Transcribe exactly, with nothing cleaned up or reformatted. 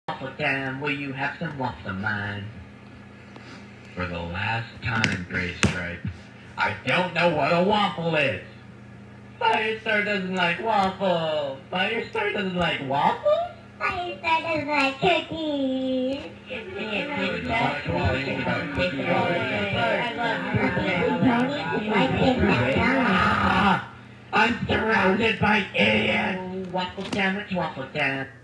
Waffle Dam, will you have some waffles of mine? For the last time, Gray Stripe, I don't know what a waffle is. Firestar doesn't like waffles. Firestar doesn't like waffles? Firestar doesn't like cookies. I'm surrounded by idiots. Waffle sandwich, waffle sandwich.